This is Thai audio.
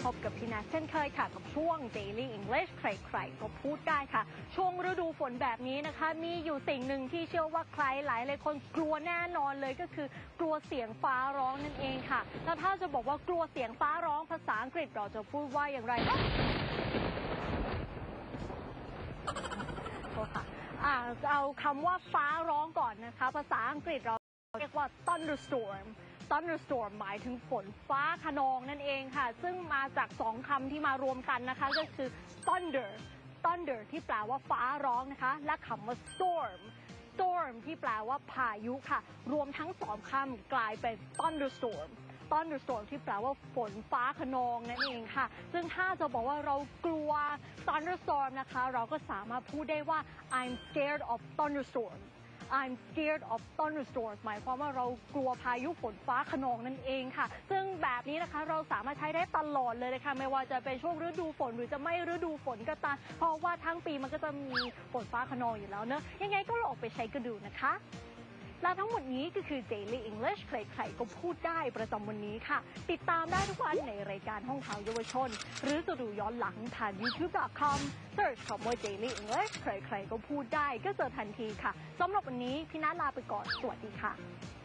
บกับพี่นัทเช่นเคยค่ะกับช่วง Daily English ใครๆก็พูดได้ค่ะช่วงฤดูฝนแบบนี้นะคะมีอยู่สิ่งหนึ่งที่เชื่อว่าใครหลายคนกลัวแน่นอนเลยก็คือกลัวเสียงฟ้าร้องนั่นเองค่ะแล้วถ้าจะบอกว่ากลัวเสียงฟ้าร้องภาษาอังกฤษเราจะพูดว่าอย่างไรเอาคำว่าฟ้าร้องก่อนนะคะภาษาอังกฤษเราเรียกว่า thunderstorm หมายถึงฝนฟ้าคะนองนั่นเองค่ะซึ่งมาจากสองคำที่มารวมกันนะคะก็คือ thunder ที่แปลว่าฟ้าร้องนะคะและคำว่า storm ที่แปลว่าพายุค่ะรวมทั้งสองคำกลายเป็น thunderstorm ที่แปลว่าฝนฟ้าคะนองนั่นเองค่ะซึ่งถ้าจะบอกว่าเรากลัว thunderstorm นะคะเราก็สามารถพูดได้ว่า I'm scared of thunderstorm หมายความว่าเรากลัวพายุฝนฟ้าคะนองนั่นเองค่ะซึ่งแบบนี้นะคะเราสามารถใช้ได้ตลอดเลยนะคะไม่ว่าจะเป็นช่วงฤดูฝนหรือจะไม่ฤดูฝนก็ตามเพราะว่าทั้งปีมันก็จะมีฝนฟ้าคะนองอยู่แล้วเนอะยังไงก็ลองไปใช้กันดูนะคะและทั้งหมดนี้ก็คือ Daily English ใครๆก็พูดได้ประจำวันนี้ค่ะติดตามได้ทุกวันในรายการห้องข่าวเยาวชนหรือจะดูย้อนหลังผ่าน youtube.com search คำว่า Daily English ใครๆก็พูดได้ก็เจอทันทีค่ะสำหรับวันนี้พี่นัทลาไปก่อนสวัสดีค่ะ